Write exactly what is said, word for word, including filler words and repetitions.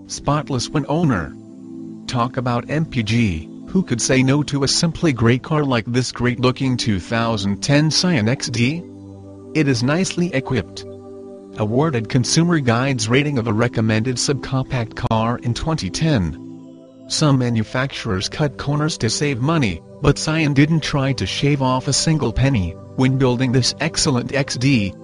spotless when owner. Talk about M P G, who could say no to a simply great car like this great-looking two thousand ten Scion X D? It is nicely equipped. Awarded Consumer Guide's rating of a recommended subcompact car in twenty ten. Some manufacturers cut corners to save money, but Scion didn't try to shave off a single penny when building this excellent X D.